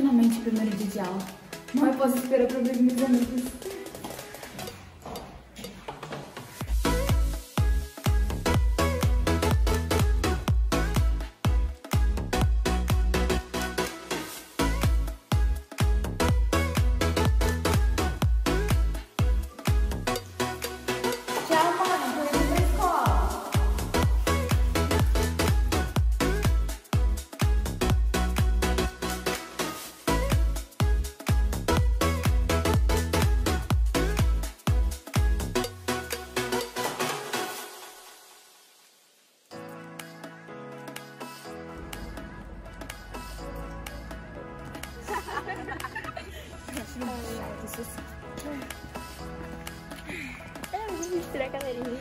Finalmente, primeiro dia de aula. Não posso esperar para ver meus amigos. Tchau, mãe. Tô indo pra escola. Vamos tirar a cadeirinha.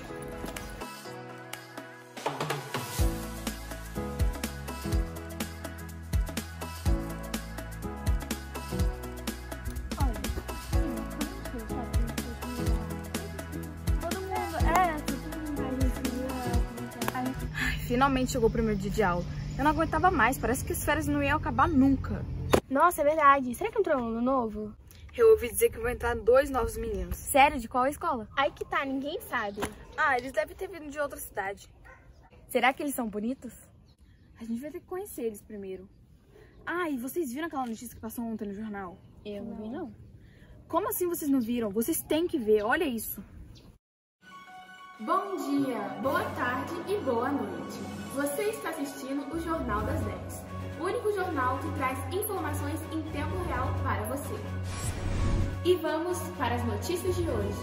Finalmente chegou o primeiro dia de aula. Eu não aguentava mais, parece que as férias não iam acabar nunca. Nossa, é verdade. Será que entrou um aluno novo? Eu ouvi dizer que vão entrar 2 novos meninos. Sério? De qual escola? Aí que tá, ninguém sabe. Ah, eles devem ter vindo de outra cidade. Será que eles são bonitos? A gente vai ter que conhecer eles primeiro. Ah, e vocês viram aquela notícia que passou ontem no jornal? Eu não vi, não. Como assim vocês não viram? Vocês têm que ver, olha isso. Bom dia, boa tarde e boa noite. Você está assistindo o Jornal das 10, o único jornal que traz informações em tempo real para você. E vamos para as notícias de hoje.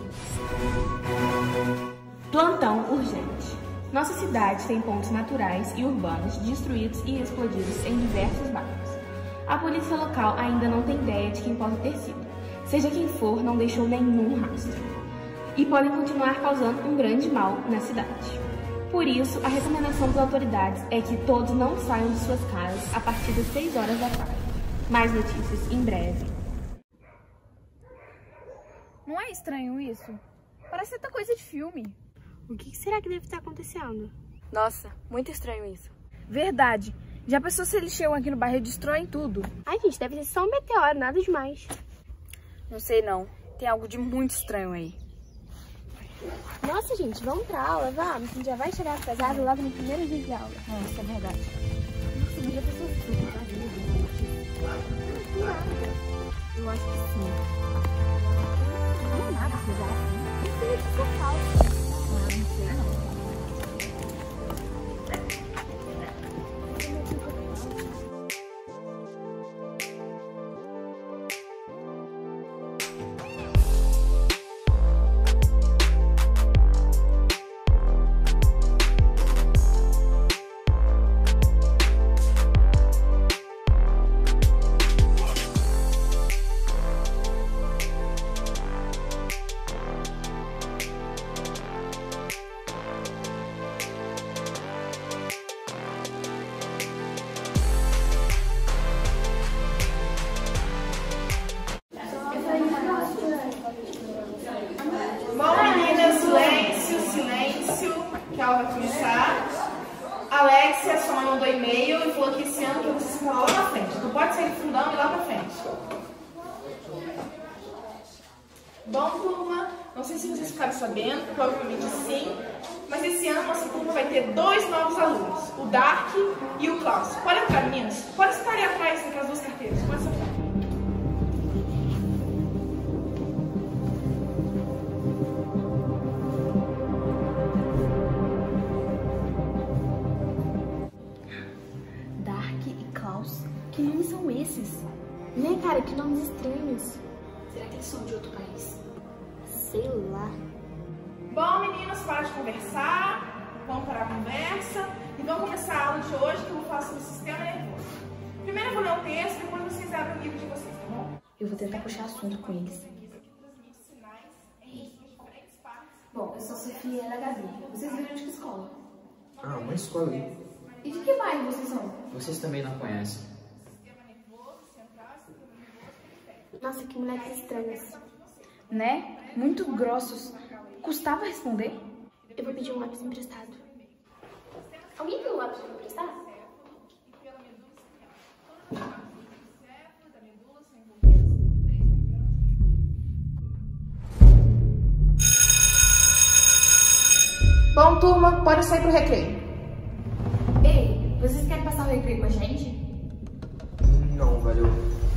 Plantão urgente. Nossa cidade tem pontos naturais e urbanos destruídos e explodidos em diversos bairros. A polícia local ainda não tem ideia de quem possa ter sido. Seja quem for, não deixou nenhum rastro. E podem continuar causando um grande mal na cidade. Por isso, a recomendação das autoridades é que todos não saiam de suas casas a partir das 6 horas da tarde. Mais notícias em breve. Não é estranho isso? Parece tanta coisa de filme. O que será que deve estar acontecendo? Nossa, muito estranho isso. Verdade. Já pensou se eles chegam aqui no bairro e destroem tudo? Ai, gente, deve ser só um meteoro, nada demais. Não sei não. Tem algo de muito estranho aí. Nossa, gente, vamos pra aula, vamos. A gente já vai chegar atrasado logo no primeiro dia de aula. Nossa, é verdade. Nossa, mas já pensou super, tá? Eu acho que sim. Não é nada, vocês acham? Não sei se é falso. Ah, não sei não. Que ela vai começar. Alexia, sua mãe mandou e-mail e falou que esse ano que você fica lá na frente. Então pode sair do fundão e ir lá pra frente. Bom, turma, não sei se vocês ficaram sabendo, provavelmente sim, mas esse ano nossa turma vai ter 2 novos alunos, o Dark e o Klaus. Pode entrar, meninas? Pode estar ali atrás, naquelas 2 carteiras. Pode sentar. Que nomes são esses? Né, cara? Que nomes estranhos. Será que eles são de outro país? Sei lá. Bom, meninas, para de conversar. Vamos parar a conversa. E vamos começar a aula de hoje, que eu vou falar sobre o sistema nervoso. Primeiro eu vou ler o texto, depois vocês abrem o livro de vocês, tá bom? Eu vou tentar puxar assunto com eles. Bom, eu sou a Sofia e ela é a Gabi. Vocês viram de que escola? Ah, uma escola aí. E de que bairro vocês são? Vocês também não conhecem. Nossa, que moleques estranhos. Né? Muito grossos. Custava responder? Eu vou pedir um lápis emprestado. Alguém tem um lápis pra me emprestar? Bom, turma, pode sair pro recreio. Ei, vocês querem passar o recreio com a gente? Não, valeu.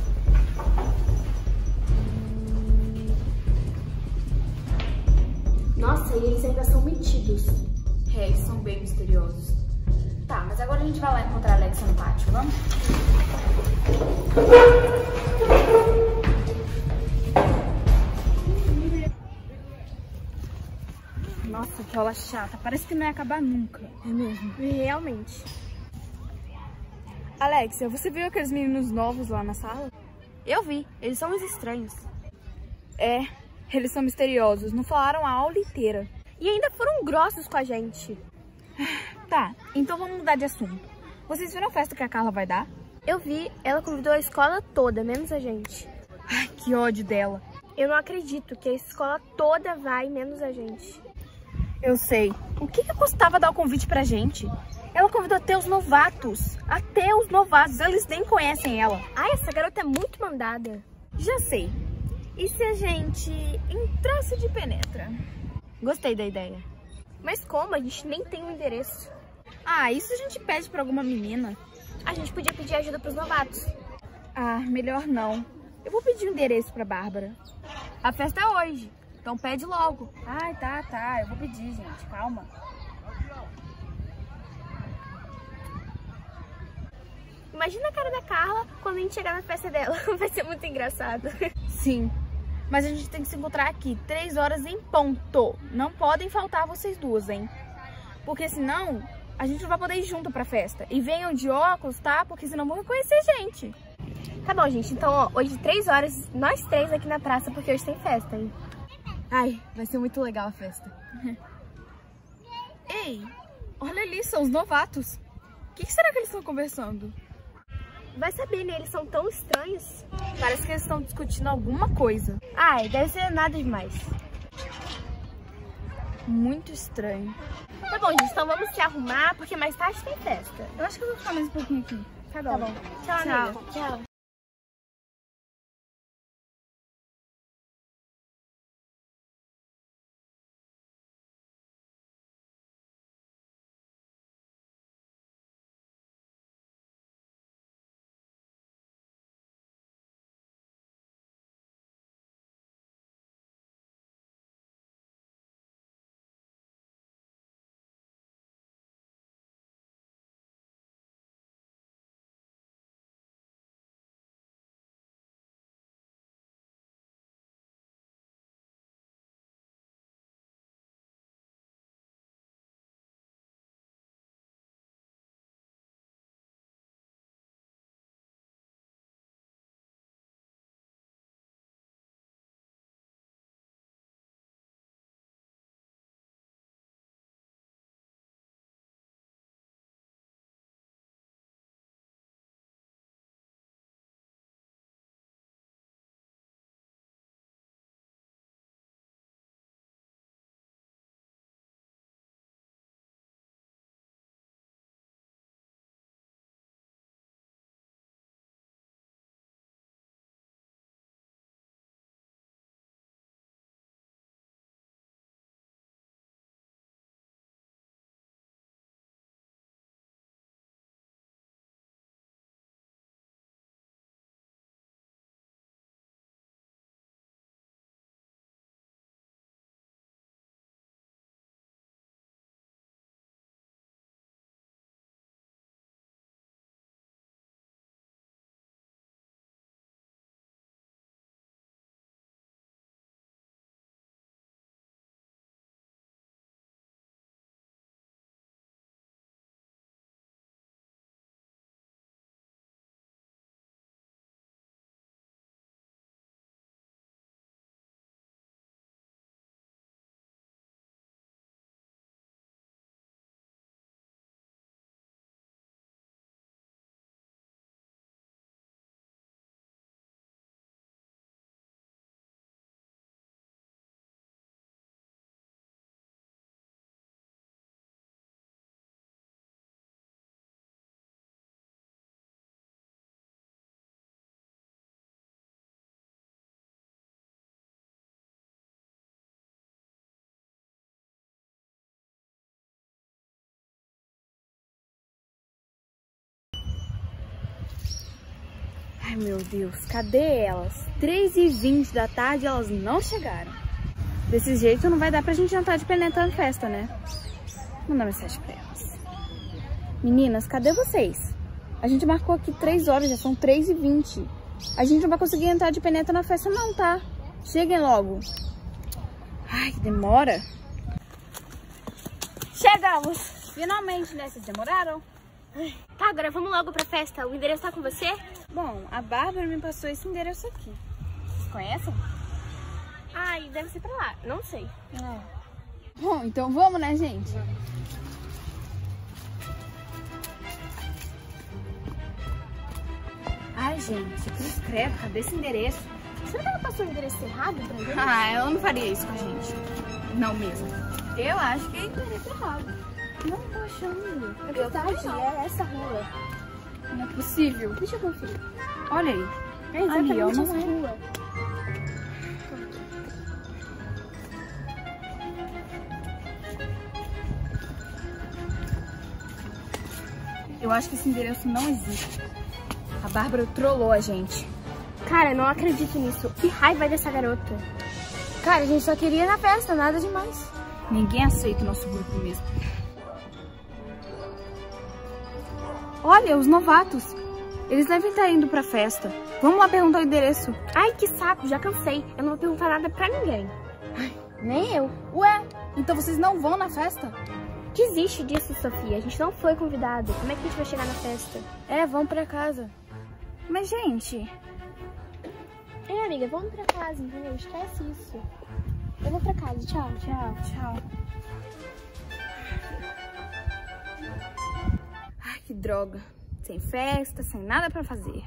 Nossa, e eles ainda são metidos. É, eles são bem misteriosos. Tá, mas agora a gente vai lá encontrar a Alexa no pátio, vamos? Nossa, que aula chata. Parece que não ia acabar nunca. É mesmo? Realmente. Alexia, você viu aqueles meninos novos lá na sala? Eu vi, eles são uns estranhos. É, eles são misteriosos. Não falaram a aula inteira. E ainda foram grossos com a gente. Tá, então vamos mudar de assunto. Vocês viram a festa que a Carla vai dar? Eu vi, ela convidou a escola toda, menos a gente. Ai, que ódio dela. Eu não acredito que a escola toda vai, menos a gente. Eu sei. O que custava dar o convite pra gente? Ela convidou até os novatos. Até os novatos. Eles nem conhecem ela. Ai, essa garota é muito mandada. Já sei. E se a gente entrasse de penetra? Gostei da ideia. Mas como? A gente nem tem um endereço. Ah, isso a gente pede pra alguma menina. A gente podia pedir ajuda pros novatos. Ah, melhor não. Eu vou pedir o endereço pra Bárbara. A festa é hoje, então pede logo. Ai, tá. Eu vou pedir, gente. Calma. Imagina a cara da Carla quando a gente chegar na festa dela. Vai ser muito engraçado. Sim, mas a gente tem que se encontrar aqui 3 horas em ponto. Não podem faltar vocês duas, hein? Porque senão a gente não vai poder ir junto pra festa. E venham de óculos, tá? Porque senão vão reconhecer a gente. Tá bom, gente. Então, ó, hoje 3 horas, nós 3 aqui na praça, porque hoje tem festa, hein? Ai, vai ser muito legal a festa. Ei, olha ali, são os novatos. O que será que eles estão conversando? Vai saber, né? Eles são tão estranhos. Parece que eles estão discutindo alguma coisa. Ai, deve ser nada demais. Muito estranho. Tá bom, gente. Então vamos se arrumar, porque mais tarde tem festa. Eu acho que eu vou ficar mais um pouquinho aqui. Tá bom. Tchau, amiga. Tchau. Ai, meu Deus, cadê elas? 3h20 da tarde, elas não chegaram. Desse jeito não vai dar pra gente entrar de penetra na festa, né? Vou mandar mensagem pra elas. Meninas, cadê vocês? A gente marcou aqui 3 horas, já são 3h20. A gente não vai conseguir entrar de penetra na festa não, tá? Cheguem logo. Ai, que demora. Chegamos! Finalmente, né? Vocês demoraram? Tá, agora vamos logo pra festa. O endereço tá com você? Bom, a Bárbara me passou esse endereço aqui. Vocês conhecem? Ai, deve ser pra lá. Não sei. Bom, então vamos, né, gente? Ai, gente, cruz credo, cadê esse endereço? Será que ela passou o endereço errado pra gente? Ah, ela não faria isso com a gente. Não mesmo. Eu acho que é endereço errado. Não tô achando. É verdade, é essa rua. Não é possível. Deixa eu conferir. Olha aí. É Ali, ó, exatamente não essa é. rua. Eu acho que esse endereço não existe. A Bárbara trollou a gente. Cara, não acredito nisso. Que raiva dessa garota. Cara, a gente só queria ir na festa, nada demais. Ninguém aceita o nosso grupo mesmo. Olha, os novatos. Eles devem estar indo pra festa. Vamos lá perguntar o endereço. Ai, que saco, já cansei. Eu não vou perguntar nada pra ninguém. Nem eu. Ué, então vocês não vão na festa? Desiste disso, Sofia. A gente não foi convidado. Como é que a gente vai chegar na festa? É, vão pra casa. Mas, gente... É, amiga, vamos pra casa, entendeu? Esquece isso. Eu vou pra casa. Tchau. Tchau, tchau. Ai, que droga. Sem festa, sem nada pra fazer.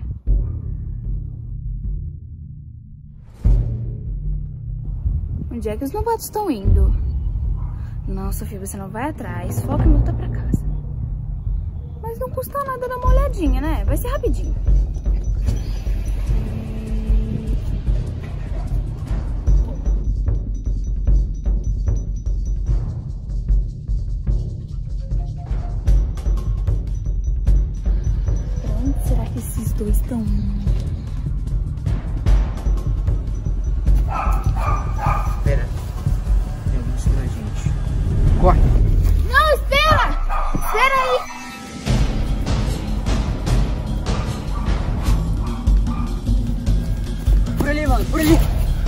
Onde é que os novatos estão indo? Não, Sofia, você não vai atrás. Foca e volta pra casa. Mas não custa nada dar uma olhadinha, né? Vai ser rapidinho. Pra onde será que esses dois estão indo? Espera. Tem alguém seguindo a gente. Corre! Não, espera! Espera aí! Por ali, mano, por ali!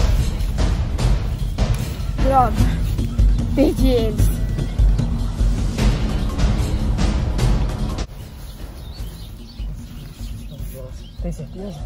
Droga, perdi eles. Tem certeza?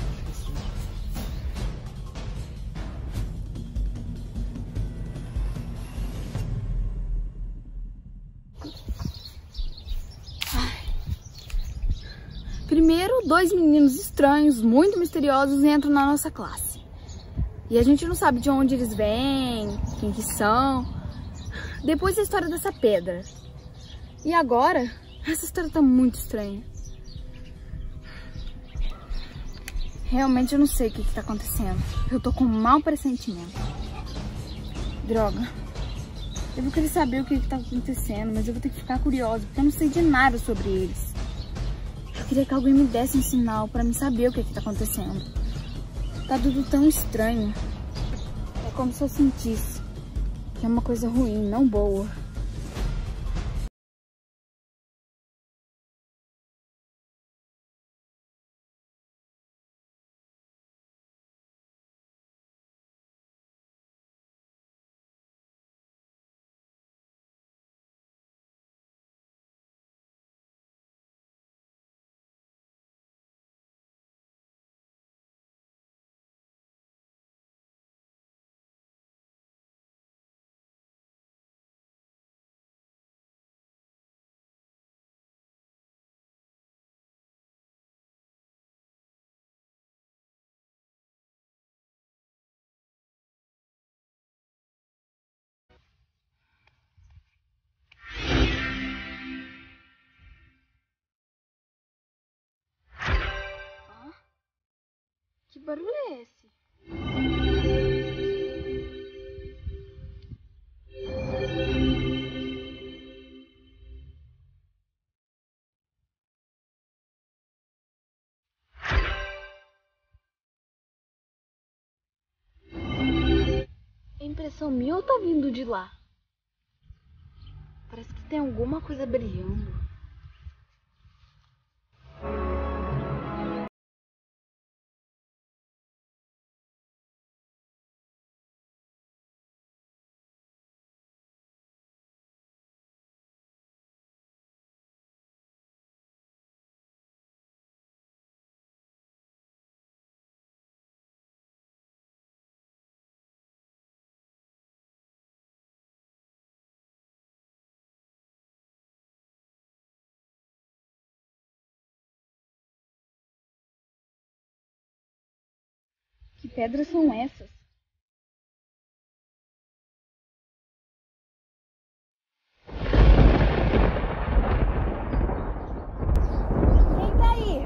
Primeiro, 2 meninos estranhos, muito misteriosos, entram na nossa classe. E a gente não sabe de onde eles vêm, quem que são. Depois a história dessa pedra. E agora, essa história tá muito estranha. Realmente eu não sei o que tá acontecendo. Eu tô com um mau pressentimento. Droga. Eu vou querer saber o que tá acontecendo, mas eu vou ter que ficar curiosa, porque eu não sei de nada sobre eles. Eu queria que alguém me desse um sinal pra me saber o que tá acontecendo. Tá tudo tão estranho. É como se eu sentisse que é uma coisa ruim, não boa. Que barulho é esse? direção minha ou tá vindo de lá? Parece que tem alguma coisa brilhando. Que pedras são essas? Quem tá aí?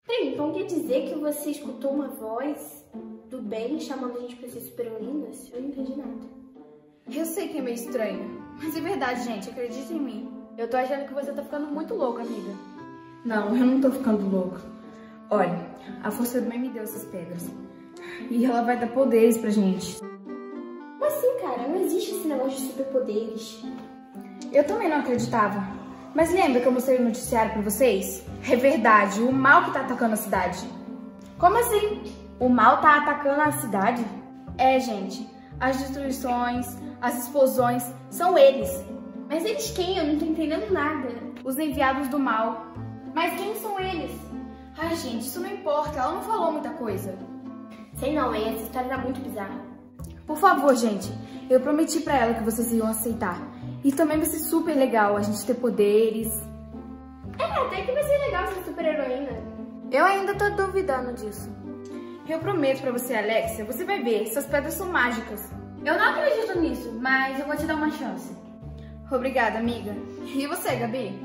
Peraí, então quer dizer que você escutou uma voz do bem chamando a gente pra ser super-heroínas? Eu não entendi nada. Eu sei que é meio estranho, mas é verdade, gente, acredita em mim. Eu tô achando que você tá ficando muito louca, amiga. Não, eu não tô ficando louca. Olha, a força do bem me deu essas pedras. E ela vai dar poderes pra gente. Como assim, cara? Não existe esse negócio de superpoderes. Eu também não acreditava. Mas lembra que eu mostrei o noticiário pra vocês? É verdade, o mal que tá atacando a cidade. Como assim? O mal tá atacando a cidade? É, gente. As destruições, as explosões, são eles. Mas eles quem? Eu não tô entendendo nada. Os enviados do mal. Mas quem são eles? Ai, gente, isso não importa. Ela não falou muita coisa. Sei não, hein? Essa história tá muito bizarra. Por favor, gente. Eu prometi pra ela que vocês iam aceitar. E também vai ser super legal a gente ter poderes. É, até que vai ser legal ser super-heroína. Eu ainda tô duvidando disso. Eu prometo pra você, Alexia, você vai ver, essas pedras são mágicas. Eu não acredito nisso, mas eu vou te dar uma chance. Obrigada, amiga. E você, Gabi?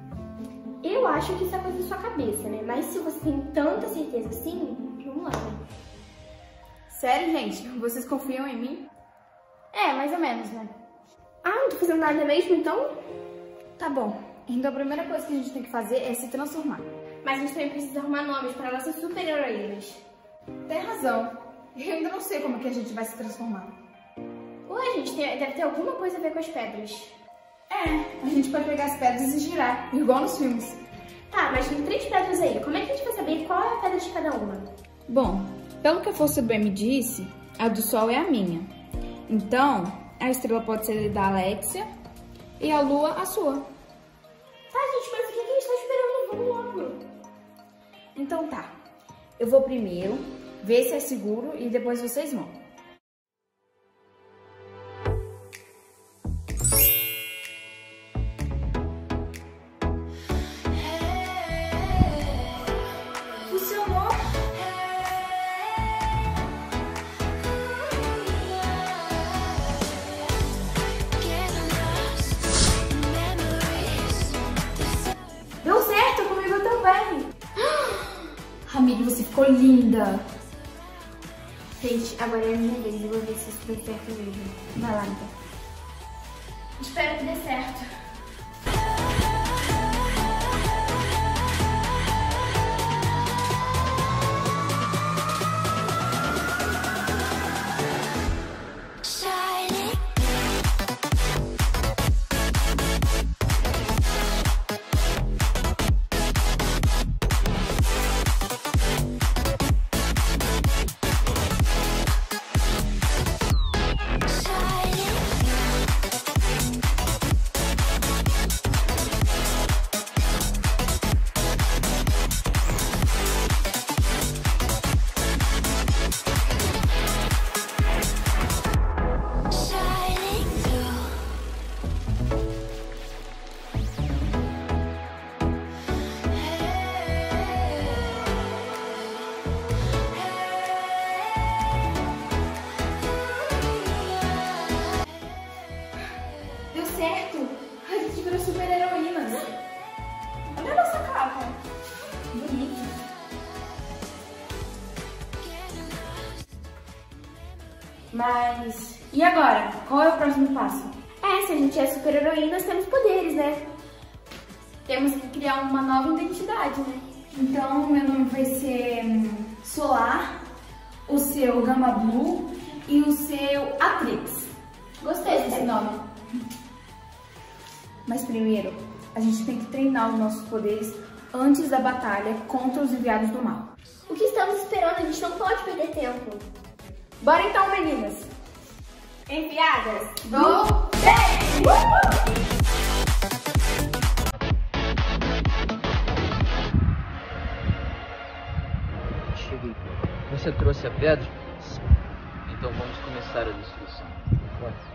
Eu acho que isso é coisa da sua cabeça, né? Mas se você tem tanta certeza assim, vamos lá, né? Sério, gente? Vocês confiam em mim? É, mais ou menos, né? Ah, não tô fazendo nada mesmo, então? Tá bom. Então a primeira coisa que a gente tem que fazer é se transformar. Mas a gente também precisa arrumar nomes para nossas super-heroínas. Tem razão. Eu ainda não sei como que a gente vai se transformar. Ué, gente, deve ter alguma coisa a ver com as pedras. É, a gente pode pegar as pedras e girar, igual nos filmes. Tá, mas tem 3 pedras aí. Como é que a gente vai saber qual é a pedra de cada uma? Bom, pelo que a força do bem me disse, a do sol é a minha. Então, a estrela pode ser da Alexia e a lua a sua. Tá, gente, mas o que a gente tá esperando? Vamos logo. Então tá, eu vou primeiro ver se é seguro e depois vocês vão. Funcionou! Deu certo comigo também! Amiga, você ficou linda! Gente, agora é a minha vez. Eu vou ver se isso deu certo mesmo. Vai lá, então. Espero que dê certo. Deu certo! A gente virou super heroínas! Olha a nossa capa! Bonito! Mas e agora? Qual é o próximo passo? É, se a gente é super-heroínas, temos poderes, né? Temos que criar uma nova identidade, né? Então, meu nome vai ser Solar, o seu Gama Blue e o seu Atrix. Gostei desse nome. Mas primeiro, a gente tem que treinar os nossos poderes antes da batalha contra os enviados do mal. O que estamos esperando? A gente não pode perder tempo. Bora então, meninas! Enviadas do bem! Cheguei. Você trouxe a pedra? Então vamos começar a destruição. Bora.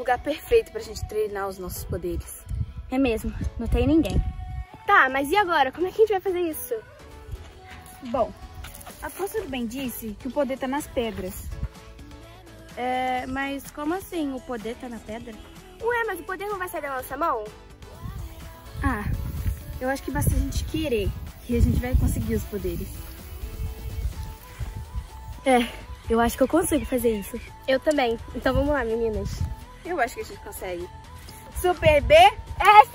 lugar perfeito pra gente treinar os nossos poderes. É mesmo, não tem ninguém. Tá, mas e agora? Como é que a gente vai fazer isso? Bom, a força do bem disse que o poder tá nas pedras. Mas como assim? O poder tá na pedra? Ué, mas o poder não vai sair da nossa mão? Ah, eu acho que basta a gente querer, que a gente vai conseguir os poderes. Eu acho que eu consigo fazer isso. Eu também. Então vamos lá, meninas. Eu acho que a gente consegue. Super B, F!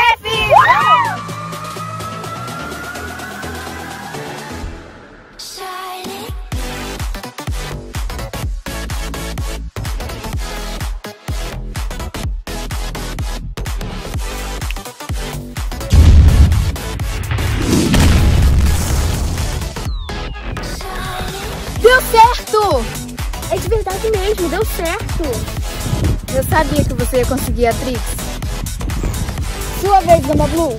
deu certo! É de verdade mesmo, deu certo. Eu sabia que você ia conseguir a Trix. Sua vez, Gama Blue.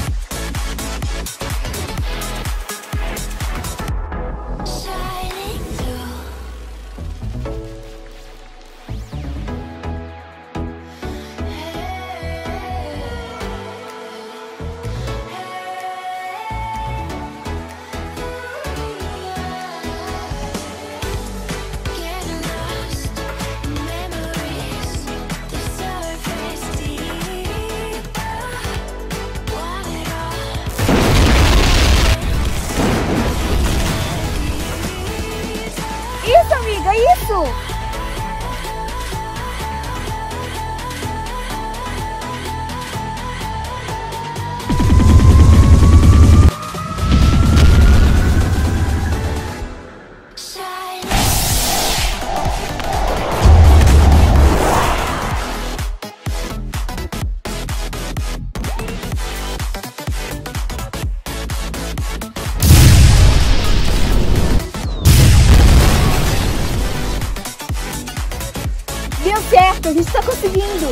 Isso, amiga, isso! Deu certo, a gente tá conseguindo!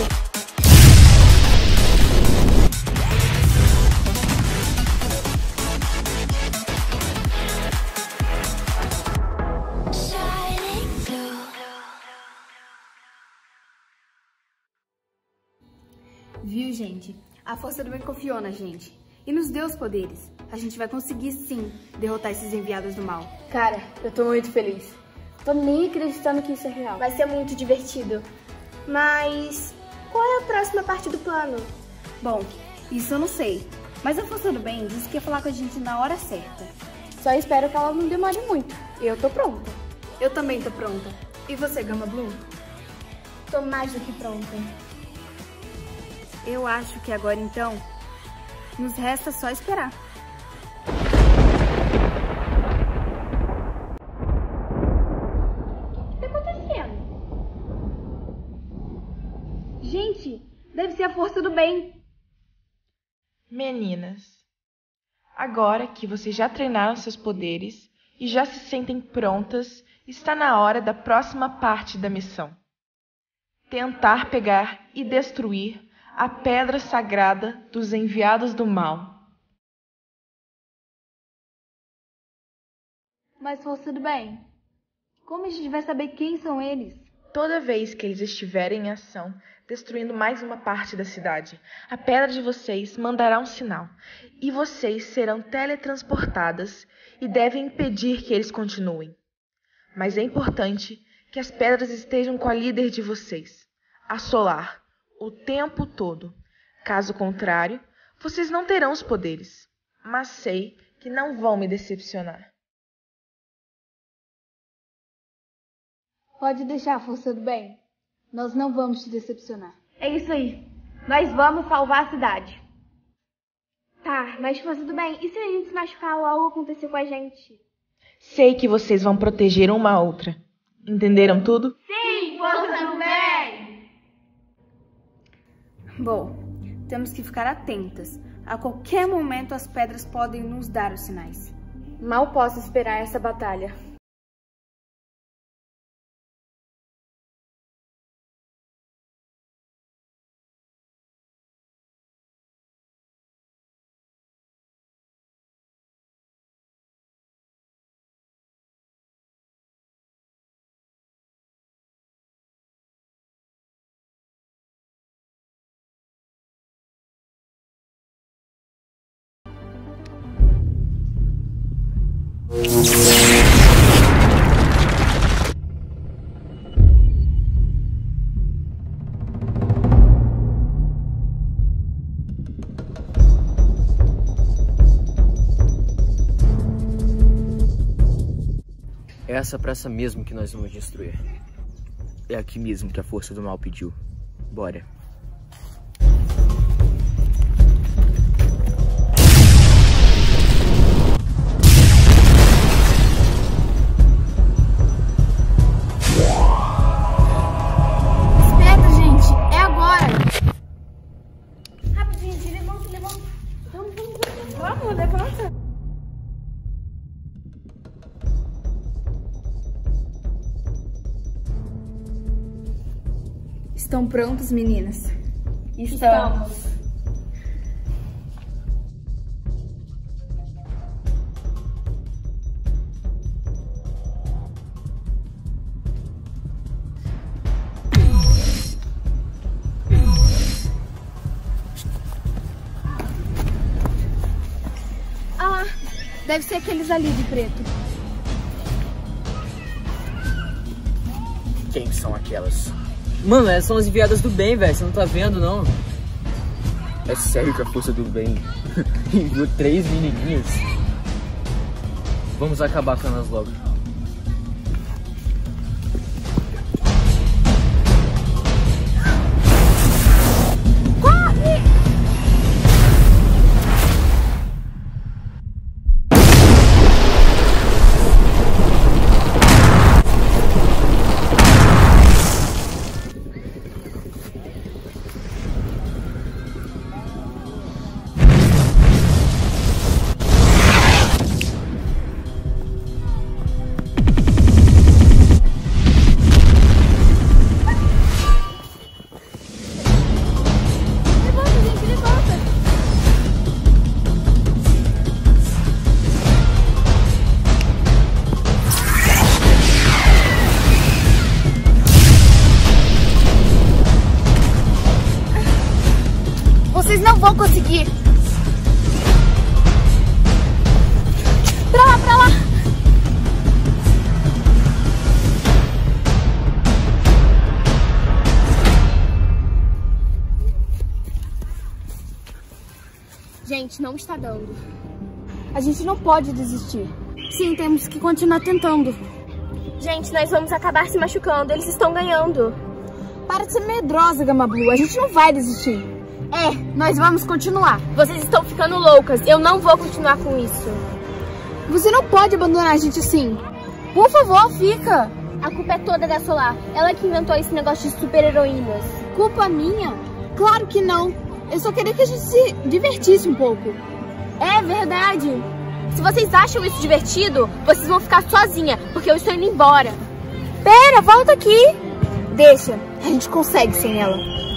Viu, gente? A força do bem confiou na gente e nos deu os poderes. A gente vai conseguir, sim, derrotar esses enviados do mal. Cara, eu tô muito feliz. Tô nem acreditando que isso é real. Vai ser muito divertido. Mas qual é a próxima parte do plano? Bom, isso eu não sei, mas a força do bem disse que ia falar com a gente na hora certa. Só espero que ela não demore muito. Eu tô pronta. Eu também tô pronta. E você, Gama Blue? Tô mais do que pronta. Eu acho que agora, então, nos resta só esperar. O que tá acontecendo? Gente, deve ser a força do bem. Meninas, agora que vocês já treinaram seus poderes e já se sentem prontas, está na hora da próxima parte da missão. Tentar pegar e destruir a pedra sagrada dos enviados do mal. Mas força do bem, como a gente vai saber quem são eles? Toda vez que eles estiverem em ação, destruindo mais uma parte da cidade, a pedra de vocês mandará um sinal, e vocês serão teletransportadas e devem impedir que eles continuem. Mas é importante que as pedras estejam com a líder de vocês, a Solar, o tempo todo. Caso contrário, vocês não terão os poderes, mas sei que não vão me decepcionar. Pode deixar, força do bem. Nós não vamos te decepcionar. É isso aí. Nós vamos salvar a cidade. Tá, mas força do bem, e se a gente se machucar ou algo acontecer com a gente? Sei que vocês vão proteger uma a outra. Entenderam tudo? Sim, força do bem! Bom, temos que ficar atentas. A qualquer momento as pedras podem nos dar os sinais. Mal posso esperar essa batalha. É essa praça mesmo que nós vamos destruir. É aqui mesmo que a força do mal pediu. Bora. Espera, gente. É agora. Rapidinho, levanta. Vamos, levanta. Estão prontos, meninas? Estamos. Ah, deve ser aqueles ali de preto. Quem são aquelas? Mano, essas são as enviadas do bem, velho. Você não tá vendo, não? É sério que a força do bem enviou 3 menininhas? Vamos acabar com elas logo. Vocês não vão conseguir. Pra lá. Gente, não está dando. A gente não pode desistir. Sim, temos que continuar tentando. Gente, nós vamos acabar se machucando. Eles estão ganhando. Para de ser medrosa, Gama Blue. A gente não vai desistir. Nós vamos continuar. Vocês estão ficando loucas. Eu não vou continuar com isso. Você não pode abandonar a gente assim. Por favor, fica. A culpa é toda da Solar. Ela que inventou esse negócio de super-heroínas. Culpa minha? Claro que não. Eu só queria que a gente se divertisse um pouco. É verdade. Se vocês acham isso divertido, vocês vão ficar sozinha, porque eu estou indo embora. Pera, volta aqui. Deixa, a gente consegue sem ela.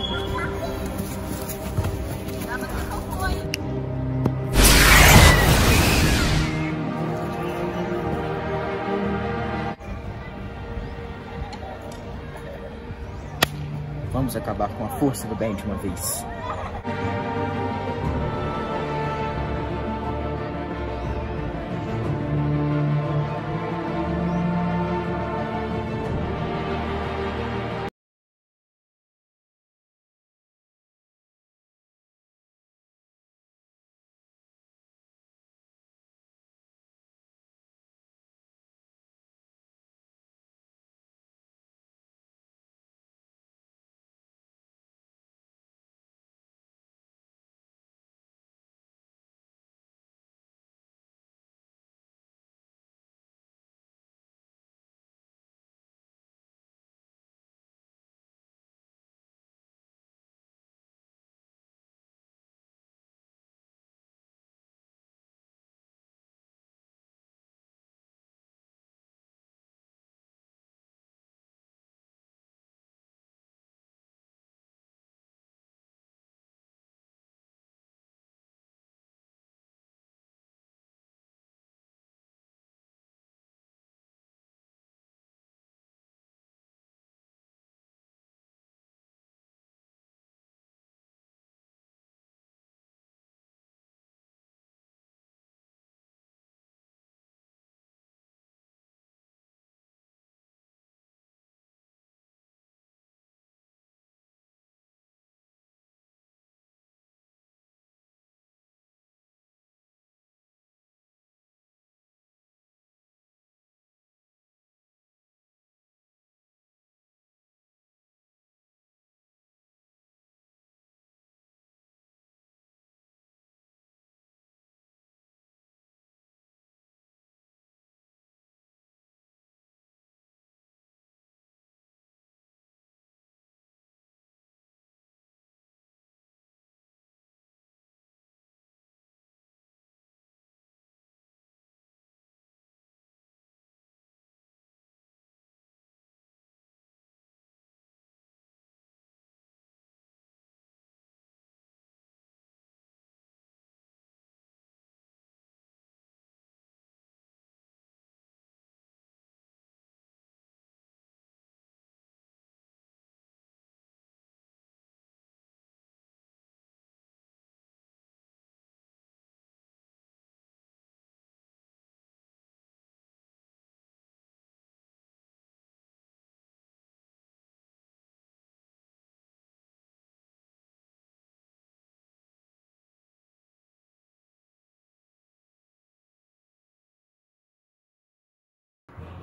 Vamos acabar com a força do bem de uma vez.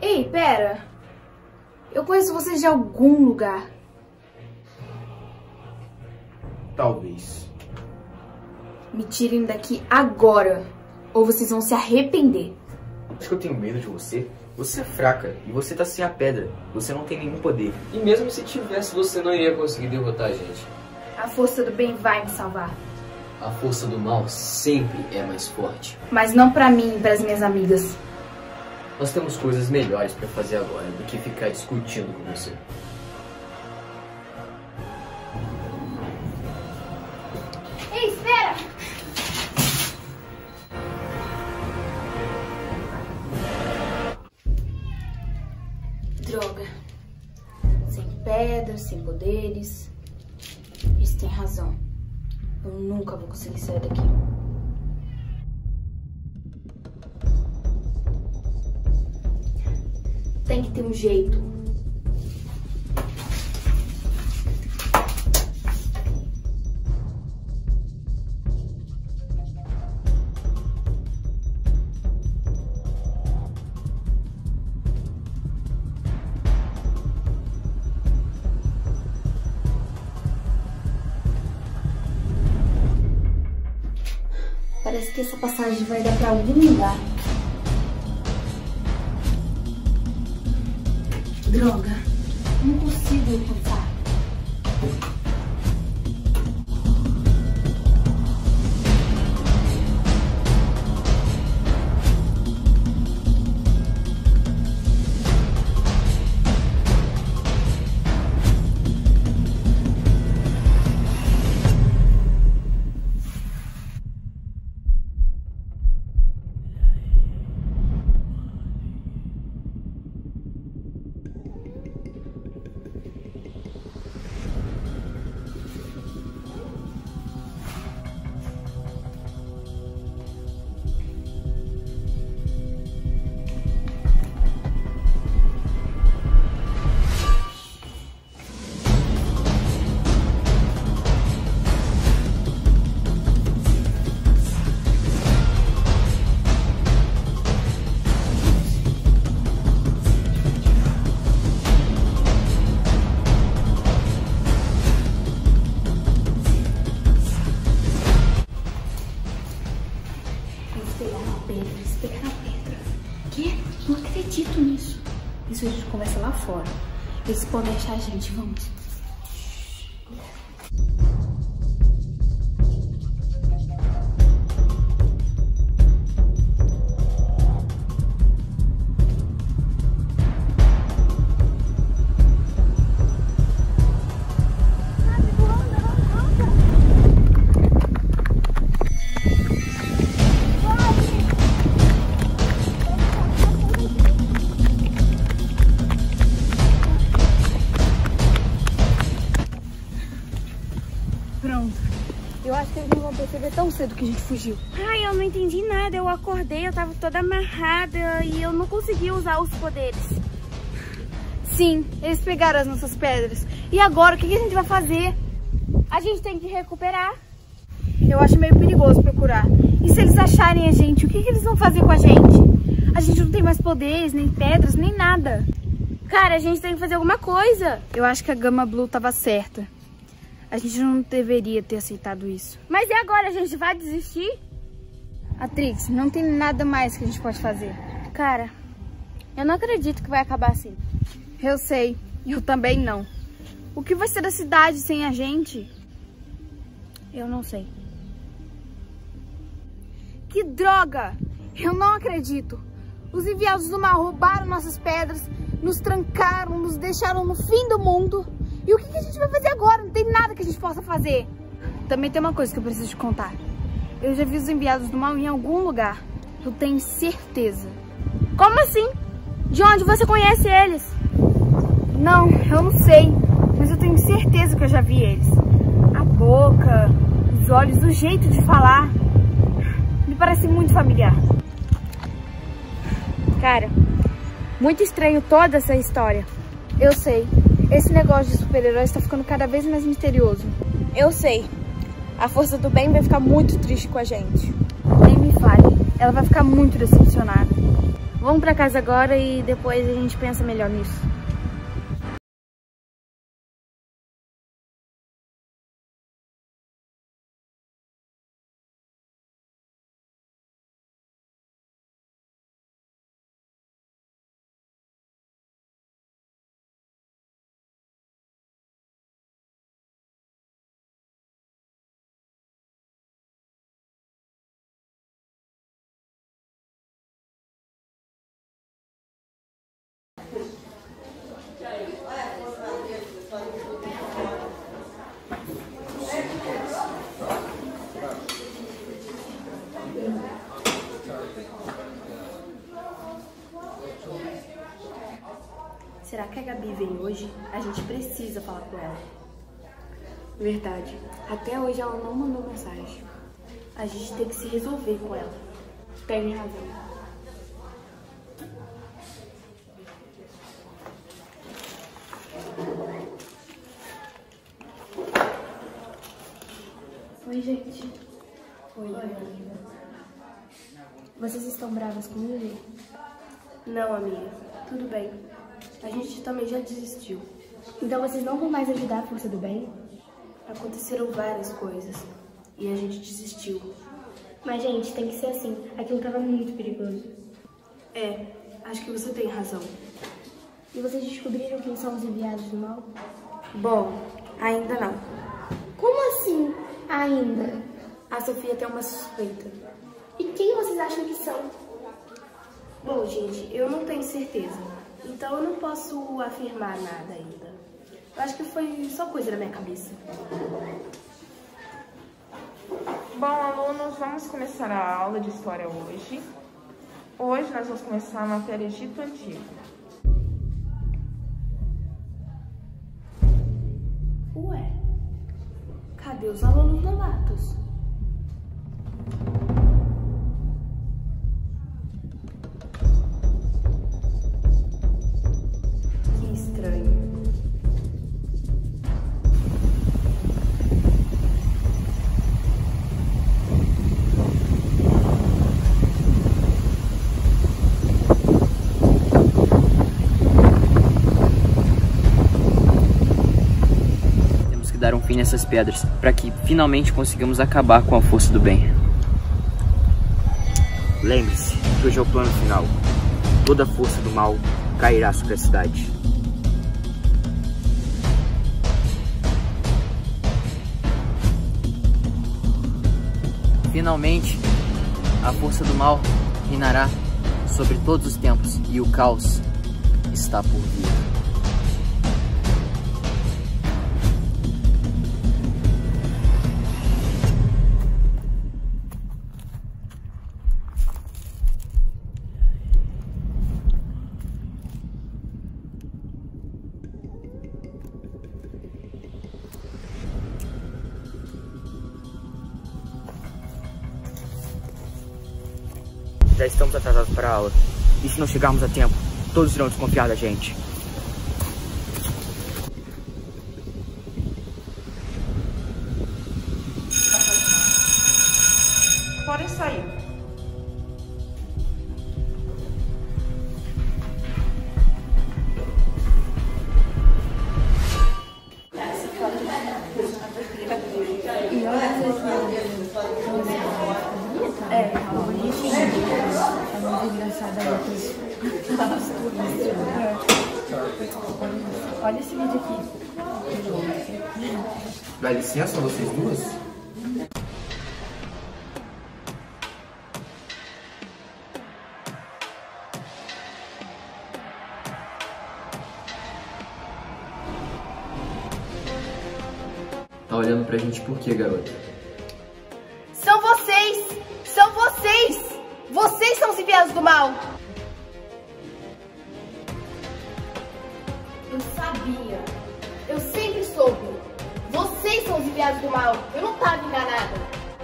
Ei, pera. Eu conheço vocês de algum lugar. Talvez. Me tirem daqui agora, ou vocês vão se arrepender. Acho que eu tenho medo de você. Você é fraca e você tá sem a pedra. Você não tem nenhum poder. E mesmo se tivesse, você não iria conseguir derrotar a gente. A força do bem vai me salvar. A força do mal sempre é mais forte. Mas não pra mim e pras minhas amigas. Nós temos coisas melhores pra fazer agora do que ficar discutindo com você. Ei, espera! Droga. Sem pedras, sem poderes. Eles têm razão. Eu nunca vou conseguir sair daqui. Tem que ter um jeito. Parece que essa passagem vai dar pra algum lugar. Droga, não consigo alcançar. Eles pegaram a pedra. Quê? Não acredito nisso. Isso a gente conversa lá fora. Eles podem achar a gente, vamos. Pronto. Eu acho que eles não vão perceber tão cedo que a gente fugiu. Ai, eu não entendi nada. Eu acordei, eu tava toda amarrada e eu não consegui usar os poderes. Sim, eles pegaram as nossas pedras. E agora, o que a gente vai fazer? A gente tem que recuperar. Eu acho meio perigoso procurar. E se eles acharem a gente, o que eles vão fazer com a gente? A gente não tem mais poderes, nem pedras, nem nada. Cara, a gente tem que fazer alguma coisa. Eu acho que a Gama Blue tava certa. A gente não deveria ter aceitado isso. Mas e agora? A gente vai desistir? Atrix, não tem nada mais que a gente pode fazer. Cara, eu não acredito que vai acabar assim. Eu sei, eu também não. O que vai ser da cidade sem a gente? Eu não sei. Que droga! Eu não acredito. Os enviados do mal roubaram nossas pedras, nos trancaram, nos deixaram no fim do mundo. E o que a gente vai fazer agora? Não tem nada que a gente possa fazer. Também tem uma coisa que eu preciso te contar. Eu já vi os enviados do mal em algum lugar. Eu tenho certeza. Como assim? De onde você conhece eles? Não, eu não sei. Mas eu tenho certeza que eu já vi eles. A boca, os olhos, o jeito de falar. Me parece muito familiar. Cara, muito estranho toda essa história. Eu sei. Esse negócio de super-heróis tá ficando cada vez mais misterioso. Eu sei. A força do bem vai ficar muito triste com a gente. Nem me fale. Ela vai ficar muito decepcionada. Vamos pra casa agora e depois a gente pensa melhor nisso. Será que a Gabi vem hoje? A gente precisa falar com ela. Verdade. Até hoje ela não mandou mensagem. A gente tem que se resolver com ela. Tem razão. Oi, gente. Oi, amiga. Vocês estão bravas comigo? Não, amiga. Tudo bem. A gente também já desistiu. Então vocês não vão mais ajudar a força do bem? Aconteceram várias coisas e a gente desistiu. Mas, gente, tem que ser assim. Aquilo tava muito perigoso. É, acho que você tem razão. E vocês descobriram quem são os enviados do mal? Bom, ainda não. Como assim, ainda? A Sofia tem uma suspeita. E quem vocês acham que são? Bom, gente, eu não tenho certeza. Então eu não posso afirmar nada ainda. Eu acho que foi só coisa da minha cabeça. Bom, alunos, vamos começar a aula de história hoje. Hoje nós vamos começar a matéria Egito Antigo. Ué, cadê os alunos novatos? Que estranho. Dar um fim nessas pedras, para que finalmente consigamos acabar com a força do bem. Lembre-se que hoje é o plano final. Toda a força do mal cairá sobre a cidade. Finalmente, a força do mal reinará sobre todos os tempos e o caos está por vir. Já estamos atrasados para a aula. E se não chegarmos a tempo, todos irão desconfiar da gente. Podem sair. Olha esse vídeo aqui. Dá licença, vocês duas? Tá olhando pra gente por quê, garota? São vocês! São vocês! Vocês são os enviados do mal! Eu sabia. Eu sempre soube. Vocês são os enviados do mal. Eu não estava enganada.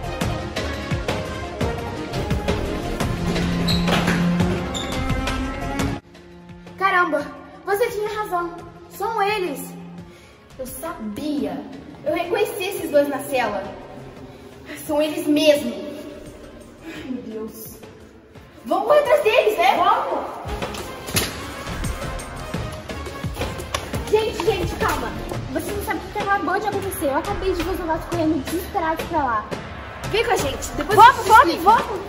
Caramba, você tinha razão. São eles. Eu sabia. Eu reconheci esses dois na cela. São eles mesmo. Ai, meu Deus. Vamos correr atrás deles, né? Vamos! Gente, calma. Você não sabe o que acabou de acontecer. Eu acabei de ver os novatos correndo desesperados pra lá. Vem com a gente. Depois Vamos!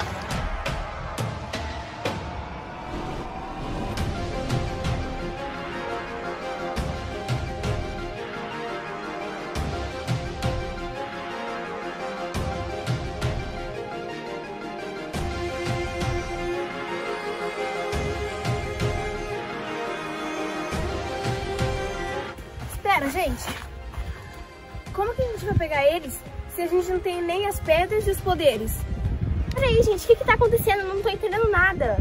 Espera, gente. Como que a gente vai pegar eles se a gente não tem nem as pedras e os poderes? Peraí, gente, o que tá acontecendo? Eu não tô entendendo nada.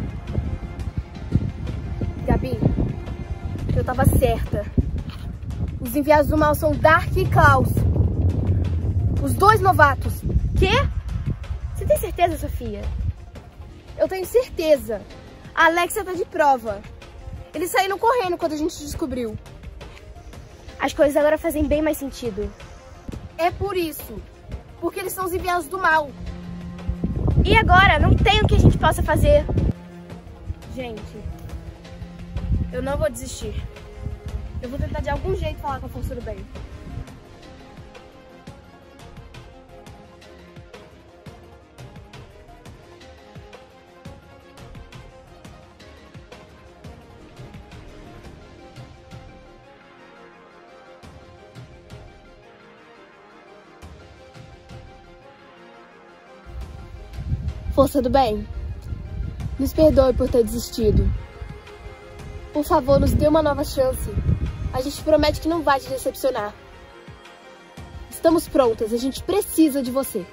Gabi, eu tava certa. Os enviados do mal são Dark e Klaus. Os dois novatos. Quê? Você tem certeza, Sofia? Eu tenho certeza. A Alexia tá de prova. Eles saíram correndo quando a gente descobriu. As coisas agora fazem bem mais sentido. É por isso. Porque eles são os enviados do mal. E agora? Não tem o que a gente possa fazer. Gente, eu não vou desistir. Eu vou tentar de algum jeito falar com a força do bem. Força do bem, nos perdoe por ter desistido. Por favor, nos dê uma nova chance. A gente promete que não vai te decepcionar. Estamos prontas, a gente precisa de você.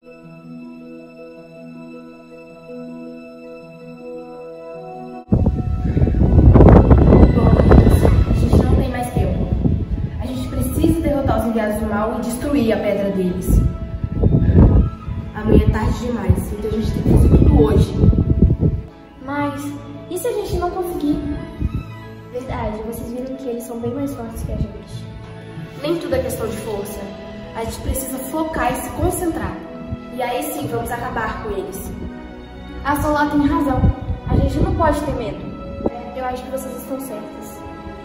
A gente não tem mais tempo. A gente precisa derrotar os enviados do mal e destruir a pedra deles. Amanhã é tarde demais, então a gente tem que fazer tudo hoje. Mas e se a gente não conseguir? Verdade, vocês viram que eles são bem mais fortes que a gente. Nem tudo é questão de força. A gente precisa focar e se concentrar. E aí sim vamos acabar com eles. A Solar tem razão. A gente não pode ter medo. Eu acho que vocês estão certas.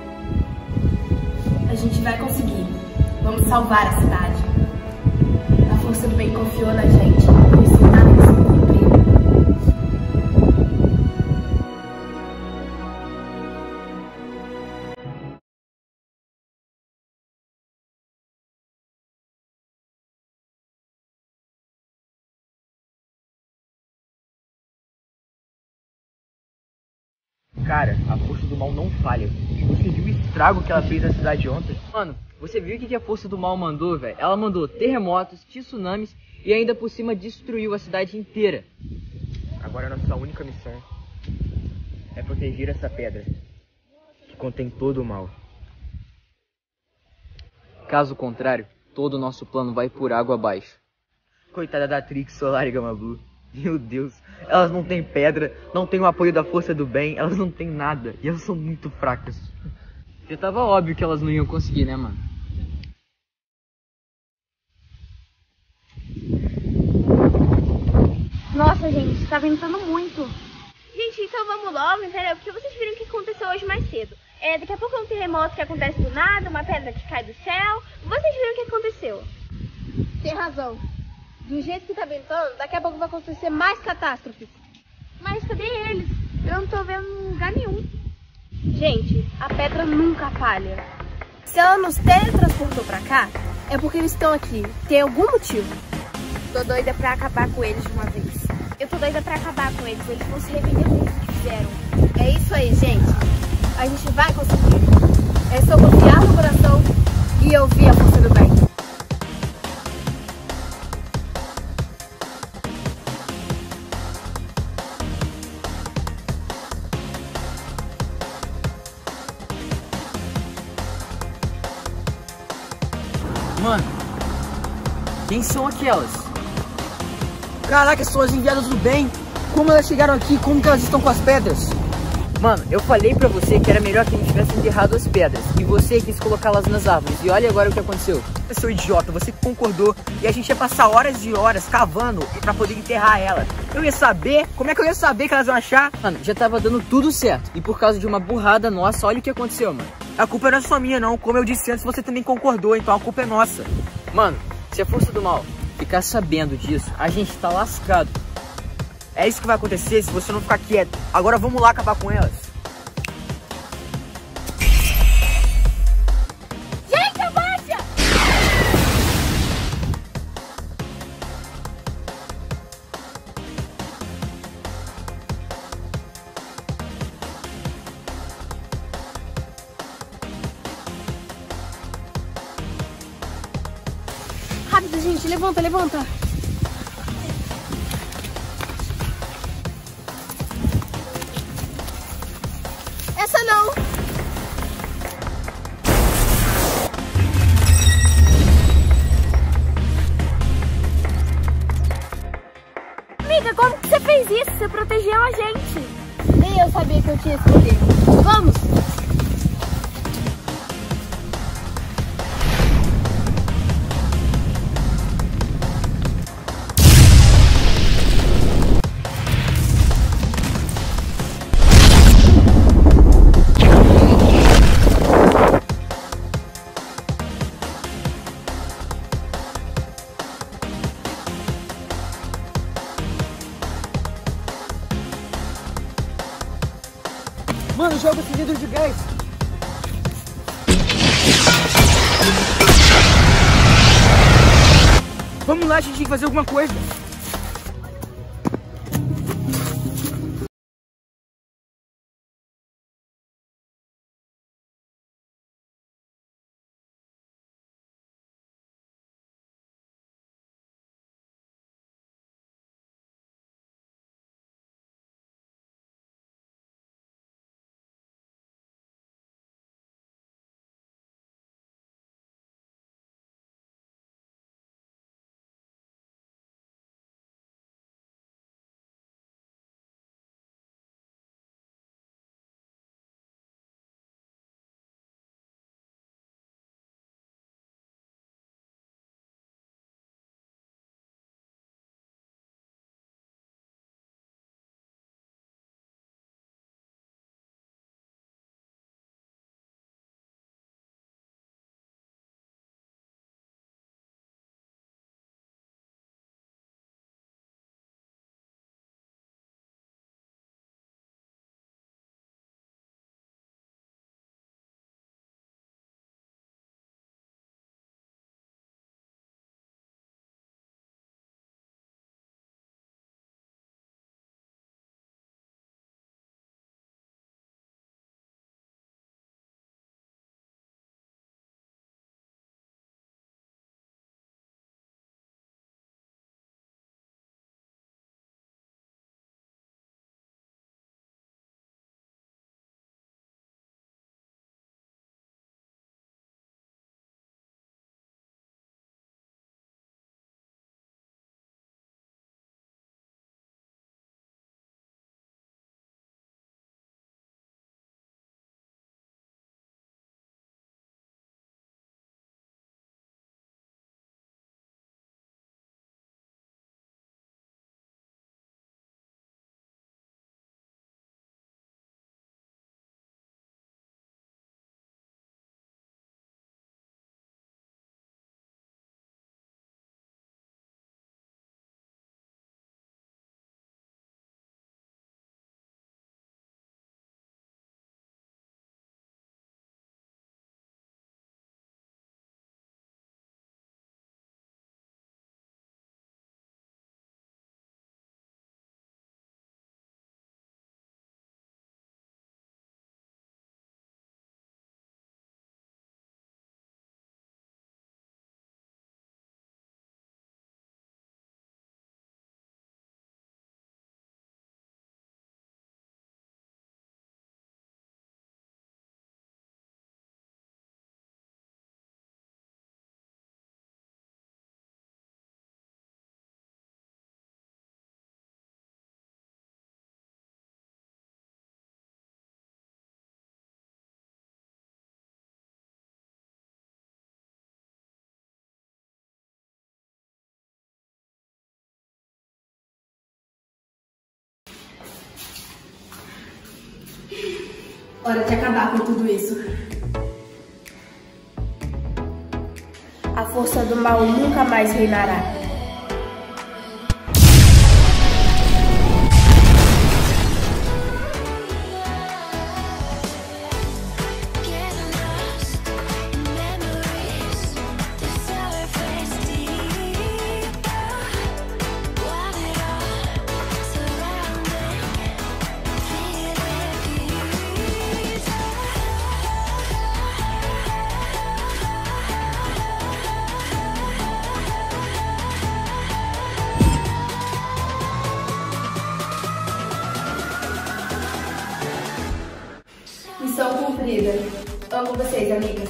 A gente vai conseguir. Vamos salvar a cidade. A força do bem confiou na gente. Por isso nada vai se cumprir. Cara, a força do mal não falha. Você viu o estrago que ela fez na cidade ontem? Mano, você viu o que a força do mal mandou, velho? Ela mandou terremotos, tsunamis e ainda por cima destruiu a cidade inteira. Agora a nossa única missão é proteger essa pedra, que contém todo o mal. Caso contrário, todo o nosso plano vai por água abaixo. Coitada da Trix, Solar e Gama Blue. Meu Deus, elas não têm pedra, não têm o apoio da força do bem, elas não têm nada e elas são muito fracas. Já tava óbvio que elas não iam conseguir, né, mano? Nossa, gente, tá ventando muito. Gente, então vamos logo, entendeu? Porque vocês viram o que aconteceu hoje mais cedo. Daqui a pouco é um terremoto que acontece do nada, uma pedra que cai do céu. Vocês viram o que aconteceu. Tem razão. Do jeito que tá ventando, daqui a pouco vai acontecer mais catástrofes. Mas cadê eles? Eu não tô vendo em lugar nenhum. Gente, a pedra nunca falha. Se ela nos teletransportou pra cá, é porque eles estão aqui. Tem algum motivo. Tô doida pra acabar com eles de uma vez. Eu tô doida pra acabar com eles. Eles vão se arrepender do que fizeram. É isso aí, gente. A gente vai conseguir. É só confiar no coração e ouvir a força do bem. Mano, quem são aquelas? Caraca, são as enviadas do bem. Como elas chegaram aqui? Como que elas estão com as pedras? Mano, eu falei pra você que era melhor que a gente tivesse enterrado as pedras. E você quis colocá-las nas árvores. E olha agora o que aconteceu. Seu idiota, você concordou e a gente ia passar horas e horas cavando pra poder enterrar ela. Eu ia saber? Como é que eu ia saber que elas iam achar? Mano, já tava dando tudo certo. E por causa de uma burrada nossa, olha o que aconteceu, mano. A culpa não é só minha, não. Como eu disse antes, você também concordou, então a culpa é nossa. Mano, se a força do mal ficar sabendo disso, a gente tá lascado. É isso que vai acontecer se você não ficar quieto. Agora vamos lá acabar com elas. Gente, abaixa! Rápido, gente. Levanta, levanta. Essa não. Amiga, como que você fez isso? Você protegeu a gente. Nem eu sabia que eu tinha esse poder. Vamos! Mano, joga esse vidro de gás. Vamos lá, a gente tem que fazer alguma coisa. Hora de acabar com tudo isso. A força do mal nunca mais reinará. Missão cumprida. Amo vocês, amigas.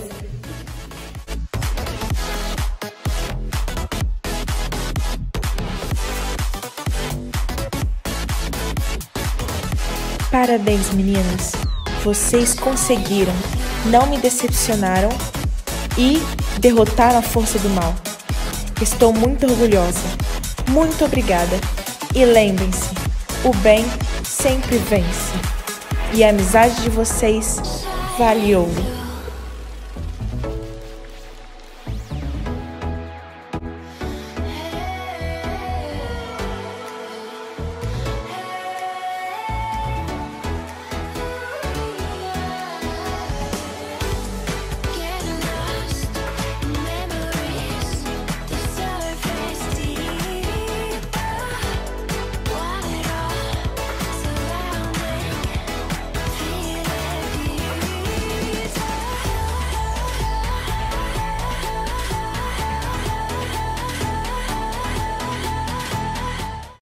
Parabéns, meninas. Vocês conseguiram, não me decepcionaram e derrotaram a força do mal. Estou muito orgulhosa. Muito obrigada. E lembrem-se, o bem sempre vence. E a amizade de vocês vale ouro.